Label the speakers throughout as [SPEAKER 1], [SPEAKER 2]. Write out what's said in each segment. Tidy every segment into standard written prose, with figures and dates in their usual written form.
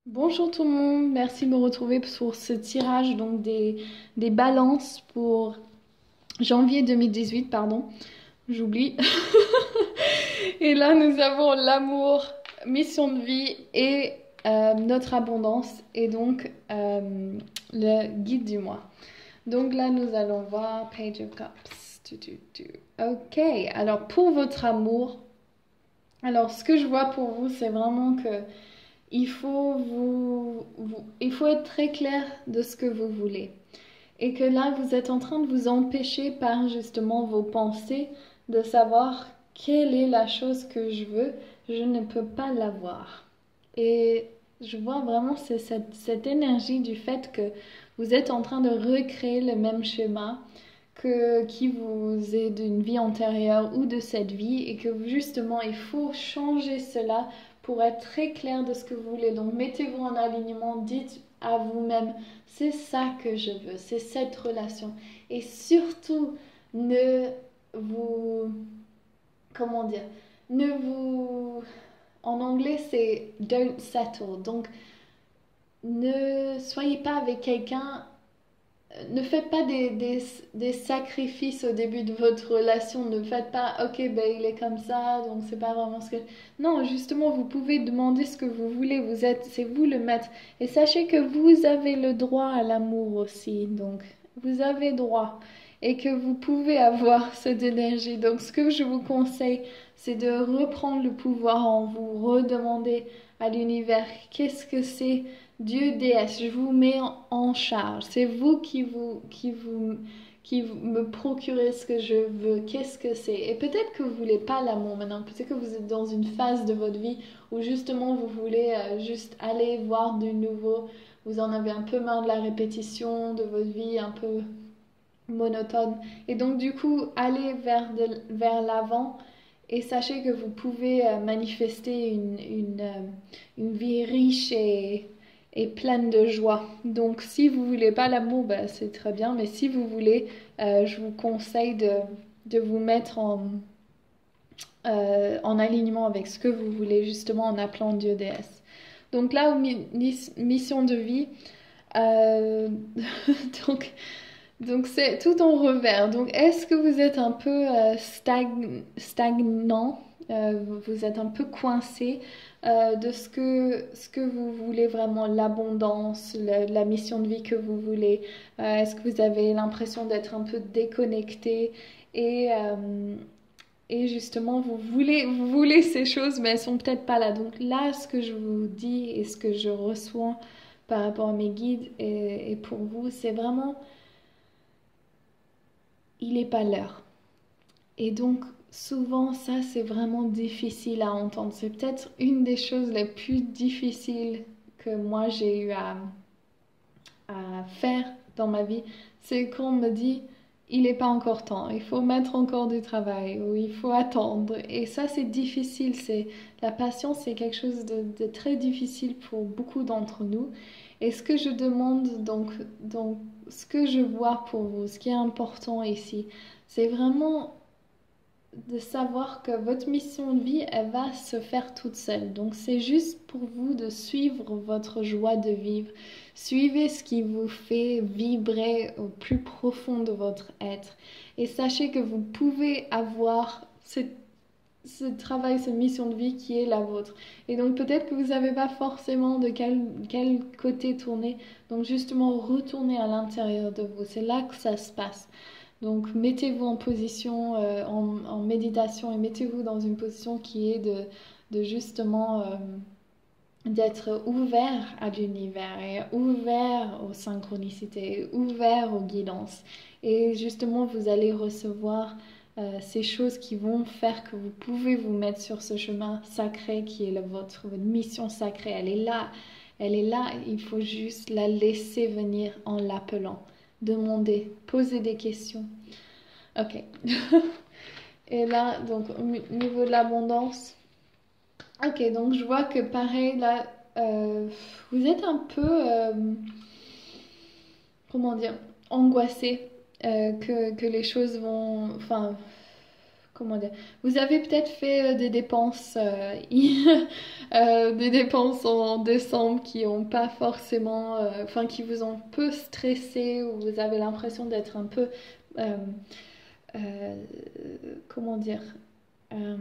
[SPEAKER 1] Bonjour tout le monde, merci de me retrouver pour ce tirage donc des balances pour janvier 2018, pardon, j'oublie. Et là nous avons l'amour, mission de vie et notre abondance et donc le guide du mois. Donc là nous allons voir Page of Cups. Ok, alors pour votre amour, alors ce que je vois pour vous c'est vraiment que il faut être très clair de ce que vous voulez. Et que là, vous êtes en train de vous empêcher par justement vos pensées de savoir quelle est la chose que je veux. Je ne peux pas l'avoir. Et je vois vraiment cette énergie du fait que vous êtes en train de recréer le même schéma qui vous est d'une vie antérieure ou de cette vie et que justement il faut changer cela pour être très clair de ce que vous voulez. Donc mettez-vous en alignement, dites à vous-même, c'est ça que je veux, c'est cette relation. Et surtout, ne vous, comment dire, ne vous, en anglais c'est don't settle. Donc ne soyez pas avec quelqu'un, ne faites pas des sacrifices au début de votre relation. Ne faites pas, ok, ben il est comme ça, donc c'est pas vraiment ce que. Non, justement, vous pouvez demander ce que vous voulez. C'est vous le maître. Et sachez que vous avez le droit à l'amour aussi. Donc, vous avez droit. Et que vous pouvez avoir cette énergie. Donc, ce que je vous conseille, c'est de reprendre le pouvoir en vous, redemander à l'univers qu'est-ce que c'est Dieu déesse, je vous mets en charge. C'est vous qui me procurez ce que je veux. Qu'est-ce que c'est? Et peut-être que vous voulez pas l'amour maintenant. Peut-être que vous êtes dans une phase de votre vie où justement vous voulez juste aller voir du nouveau. Vous en avez un peu marre de la répétition de votre vie, un peu monotone. Et donc du coup, allez vers l'avant. Et sachez que vous pouvez manifester une vie riche et pleine de joie. Donc si vous voulez pas l'amour, bah, c'est très bien. Mais si vous voulez, je vous conseille de vous mettre en alignement avec ce que vous voulez, justement en appelant Dieu déesse. Donc là, mission de vie, euh, donc donc c'est tout en revers. Donc est-ce que vous êtes un peu stagnant, vous êtes un peu coincé de ce que vous voulez vraiment, l'abondance, la mission de vie que vous voulez. Est-ce que vous avez l'impression d'être un peu déconnecté et, euh, et justement vous voulez ces choses mais elles sont peut-être pas là. Donc là, ce que je vous dis et ce que je reçois par rapport à mes guides et pour vous, c'est vraiment il n'est pas l'heure. Et donc, souvent, ça, c'est vraiment difficile à entendre. C'est peut-être une des choses les plus difficiles que moi, j'ai eu à faire dans ma vie. C'est quand on me dit, il n'est pas encore temps, il faut mettre encore du travail ou il faut attendre. Et ça, c'est difficile. La patience, c'est quelque chose de très difficile pour beaucoup d'entre nous. Et ce que je demande, donc, ce que je vois pour vous, ce qui est important ici, c'est vraiment de savoir que votre mission de vie, elle va se faire toute seule. Donc c'est juste pour vous de suivre votre joie de vivre. Suivez ce qui vous fait vibrer au plus profond de votre être. Et sachez que vous pouvez avoir ce travail, cette mission de vie qui est la vôtre. Et donc peut-être que vous savez pas forcément de quel côté tourner. Donc justement, retournez à l'intérieur de vous. C'est là que ça se passe. Donc mettez-vous en position, en méditation et mettez-vous dans une position qui est de justement d'être ouvert à l'univers et ouvert aux synchronicités, ouvert aux guidances. Et justement, vous allez recevoir ces choses qui vont faire que vous pouvez vous mettre sur ce chemin sacré qui est votre mission sacrée. Elle est là, il faut juste la laisser venir en l'appelant. Demander, poser des questions. Ok. Et là, donc au niveau de l'abondance, ok, donc je vois que pareil, là, vous êtes un peu, comment dire, angoissé que les choses vont, enfin, comment dire, vous avez peut-être fait des dépenses, des dépenses en décembre qui ont pas forcément, enfin qui vous ont un peu stressé ou vous avez l'impression d'être un peu, euh, comment dire, euh,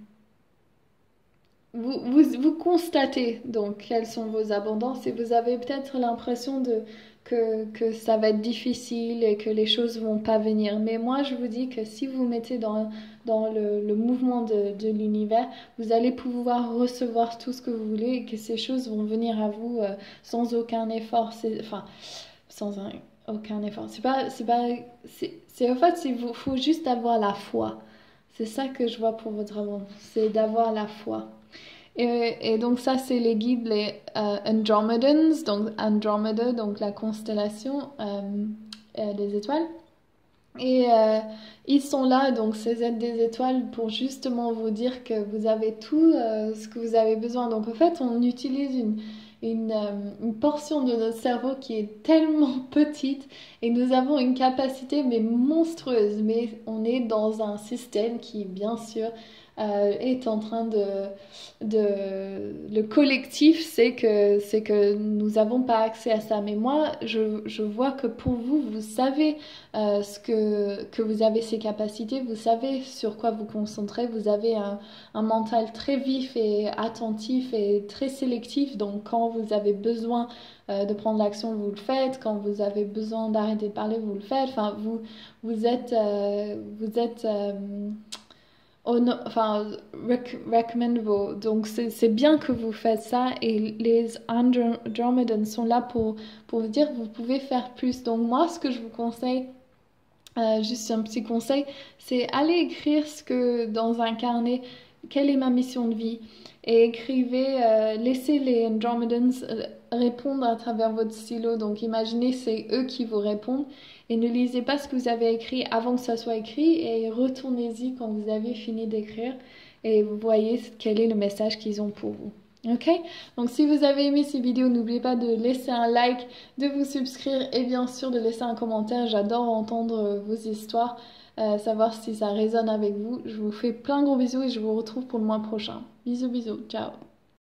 [SPEAKER 1] vous constatez donc quelles sont vos abondances et vous avez peut-être l'impression que ça va être difficile et que les choses vont pas venir. Mais moi, je vous dis que si vous mettez dans le mouvement de l'univers, vous allez pouvoir recevoir tout ce que vous voulez et que ces choses vont venir à vous sans aucun effort. Enfin, sans aucun effort. En fait, faut juste avoir la foi. C'est ça que je vois pour votre abondance, c'est d'avoir la foi. Et donc ça, c'est les guides, les Andromedans, donc Andromeda, donc la constellation des étoiles. Et ils sont là, donc ces aides des étoiles, pour justement vous dire que vous avez tout ce que vous avez besoin. Donc en fait, on utilise une portion de notre cerveau qui est tellement petite et nous avons une capacité mais monstrueuse. Mais on est dans un système qui, bien sûr, est en train le collectif, c'est que nous n'avons pas accès à ça. Mais moi, je vois que pour vous, vous savez que vous avez ces capacités, vous savez sur quoi vous concentrer, vous avez un mental très vif et attentif et très sélectif. Donc quand vous avez besoin de prendre l'action, vous le faites. Quand vous avez besoin d'arrêter de parler, vous le faites. Enfin, vous êtes enfin, recommendable. Donc, c'est bien que vous faites ça et les Andromedans sont là pour vous dire vous pouvez faire plus. Donc, moi, ce que je vous conseille, juste un petit conseil, c'est aller écrire dans un carnet, quelle est ma mission de vie, et écrivez, laissez les Andromedans répondre à travers votre stylo. Donc imaginez c'est eux qui vous répondent et ne lisez pas ce que vous avez écrit avant que ça soit écrit et retournez-y quand vous avez fini d'écrire et vous voyez quel est le message qu'ils ont pour vous. Ok? Donc si vous avez aimé ces vidéos, n'oubliez pas de laisser un like, de vous subscrire et bien sûr de laisser un commentaire. J'adore entendre vos histoires, savoir si ça résonne avec vous. Je vous fais plein de gros bisous et je vous retrouve pour le mois prochain. Bisous bisous, ciao!